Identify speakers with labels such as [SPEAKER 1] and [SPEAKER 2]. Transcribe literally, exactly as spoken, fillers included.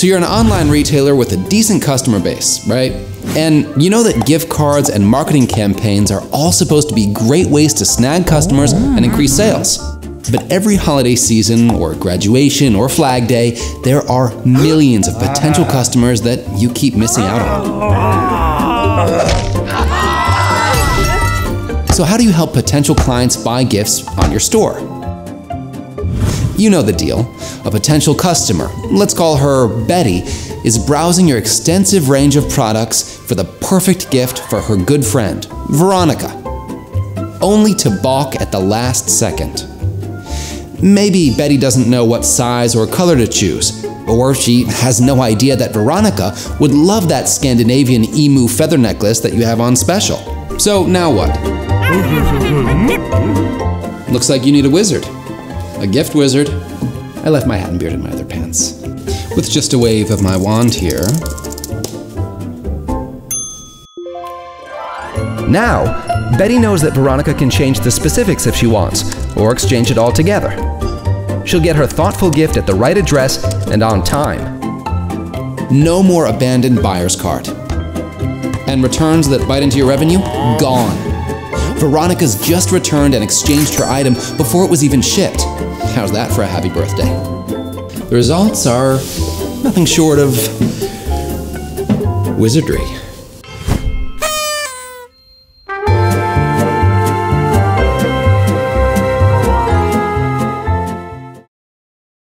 [SPEAKER 1] So you're an online retailer with a decent customer base, right? And you know that gift cards and marketing campaigns are all supposed to be great ways to snag customers and increase sales. But every holiday season, or graduation, or Flag Day, there are millions of potential customers that you keep missing out on. So how do you help potential clients buy gifts on your store? You know the deal. A potential customer, let's call her Betty, is browsing your extensive range of products for the perfect gift for her good friend, Veronica, only to balk at the last second. Maybe Betty doesn't know what size or color to choose, or she has no idea that Veronica would love that Scandinavian emu feather necklace that you have on special. So now what? Looks like you need a wizard. A gift wizard. I left my hat and beard in my other pants. With just a wave of my wand here.
[SPEAKER 2] Now, Betty knows that Veronica can change the specifics if she wants, or exchange it all together. She'll get her thoughtful gift at the right address and on time.
[SPEAKER 1] No more abandoned buyer's cart. And returns that bite into your revenue? Gone. Veronica's just returned and exchanged her item before it was even shipped. How's that for a happy birthday? The results are nothing short of wizardry.